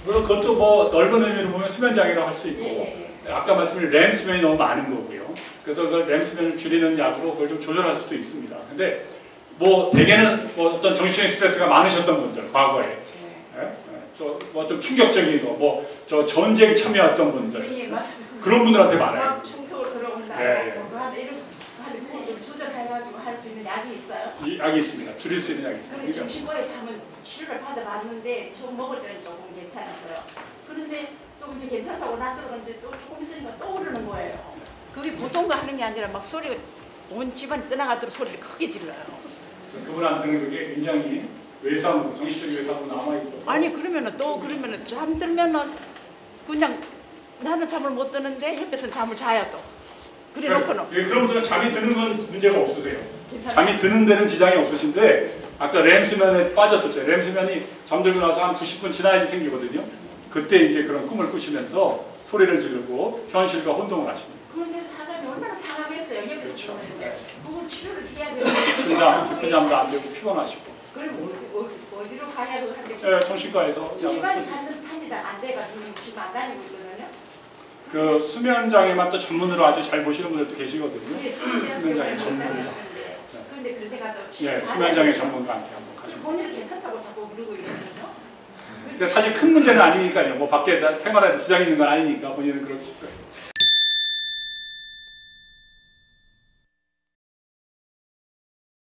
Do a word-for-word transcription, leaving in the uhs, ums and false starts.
물론 그것도 뭐 넓은 의미로 보면 수면장애라고 할 수 있고 예, 예. 아까 말씀드린 렘 수면이 너무 많은 거고요. 그래서 그 렘 수면을 줄이는 약으로 그걸 좀 조절할 수도 있습니다. 근데 뭐 대개는 뭐 어떤 정신적인 스트레스가 많으셨던 분들 과거에 예? 뭐 좀 충격적인 거, 뭐 저 전쟁 참여했던 분들 예, 맞습니다. 그런 분들한테 많아요. 충속으로 들어온다. 예, 예. 뭐 하는 이런 하는 거 좀 조절해가지고 할 수 있는 약이 있어요. 이 약이 있습니다. 줄일 수 있는 약이 있습니다. 그런데 정신과에서 한번 치료를 받아봤는데 처음 먹을 때는 조금 괜찮았어요. 그런데 또 이제 괜찮다고 놔두는데 또 조금 있으니까 또 오르는 거예요. 그게 보통과 하는 게 아니라 막 소리 온 집안이 떠나가도록 소리를 크게 질러요. 그분한테는 그게 굉장히 외상으로, 정신적인 외상으로 남아있어서 아니 그러면은 또 그러면은 잠들면은 그냥 나는 잠을 못 드는데 옆에서는 잠을 자야 또 그래 놓고는 예, 그런 분들은 잠이 드는 건 문제가 없으세요. 괜찮아요. 잠이 드는 데는 지장이 없으신데 아까 렘 수면에 빠졌었죠. 렘 수면이 잠들고 나서 한 구십 분 지나야지 생기거든요. 그때 이제 그런 꿈을 꾸시면서 소리를 지르고 현실과 혼동을 하십니다. 그런데 사람이 얼마나 상하겠어요. 옆에서 그렇죠. 보는데 그걸 치료를 해야 되는데 깊은 잠, 깊은 잠도 안 되고 피곤하시고. 그럼 어디, 어디, 어디로 가야 되고 하는데 예, 정신과에서 일반이 갖는 판이다 안 돼가지고 지금 안 다니고 있거든요. 그 수면 장애만 또 전문으로 아주 잘 보시는 분들도 계시거든요. 예, 수면 장애 전문가. 그런데 그때 가서 예, 수면 장애 전문가한테 한번 가시면. 본인은 괜찮다고 자꾸 그러고 있거든요. 근데 사실 큰 문제는 아니니까요. 뭐 밖에 생활에 지장이 있는 건 아니니까 본인은 그렇게 싶어요.